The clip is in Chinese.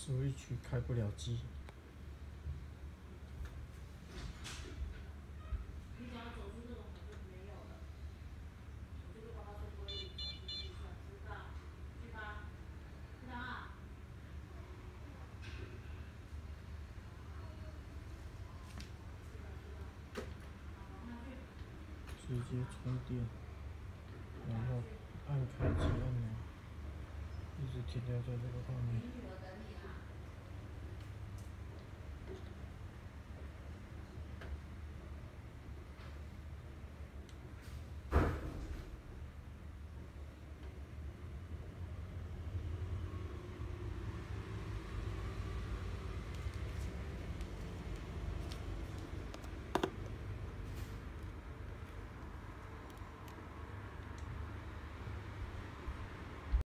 Switch 开不了机。 你只要走出这种门就没有了，我就会帮他做规律，传进去算知道，去吧，知道啊？ 直接充电，然后按开机按钮，一直停留在这个画面。